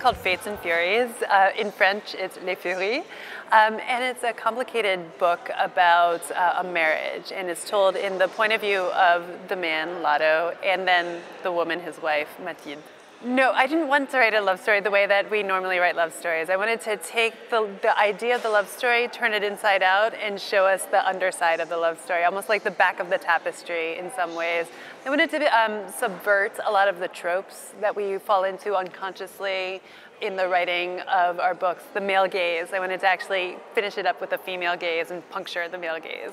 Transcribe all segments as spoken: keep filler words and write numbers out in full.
called Fates and Furies. Uh, in French, it's Les Furies. Um, and it's a complicated book about uh, a marriage, and it's told in the point of view of the man, Lado, and then the woman, his wife, Mathilde. No, I didn't want to write a love story the way that we normally write love stories. I wanted to take the, the idea of the love story, turn it inside out, and show us the underside of the love story, almost like the back of the tapestry in some ways. I wanted to um, subvert a lot of the tropes that we fall into unconsciously in the writing of our books. The male gaze, I wanted to actually finish it up with a female gaze and puncture the male gaze.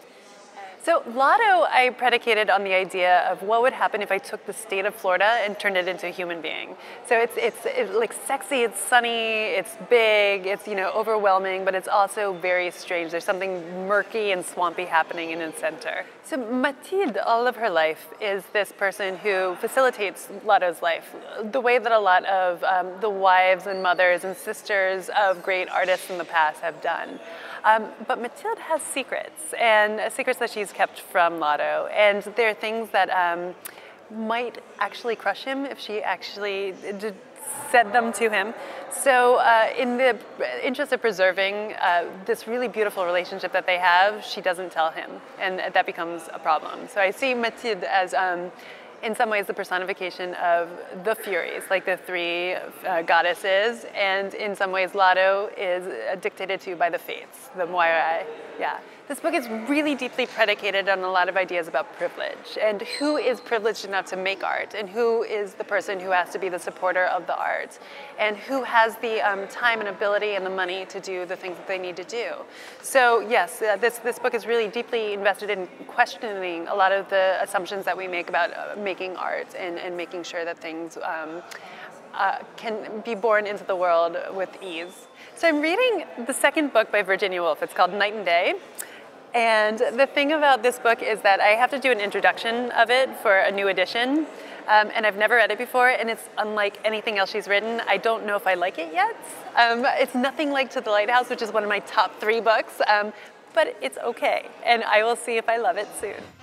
So Lado, I predicated on the idea of what would happen if I took the state of Florida and turned it into a human being. So it's, it's, it's like sexy, it's sunny, it's big, it's, you know, overwhelming, but it's also very strange. There's something murky and swampy happening in its center. So Mathilde, all of her life, is this person who facilitates Lado's life, the way that a lot of um, the wives and mothers and sisters of great artists in the past have done. Um, but Mathilde has secrets, and uh, secrets that she's kept from Lado, and there are things that um, might actually crush him if she actually did said them to him. So uh, in the interest of preserving uh, this really beautiful relationship that they have, she doesn't tell him, and that becomes a problem. So I see Mathilde as um, in some ways the personification of the Furies, like the three uh, goddesses, and in some ways Lado is uh, dictated to by the Fates, the Moirai. Yeah. This book is really deeply predicated on a lot of ideas about privilege, and who is privileged enough to make art, and who is the person who has to be the supporter of the art, and who has the um, time and ability and the money to do the things that they need to do. So yes, uh, this, this book is really deeply invested in questioning a lot of the assumptions that we make about uh, making art, and, and making sure that things um, uh, can be born into the world with ease. So I'm reading the second book by Virginia Woolf. It's called Night and Day. And the thing about this book is that I have to do an introduction of it for a new edition, um, and I've never read it before, and it's unlike anything else she's written. I don't know if I like it yet. Um, it's nothing like To the Lighthouse, which is one of my top three books, um, but it's okay, and I will see if I love it soon.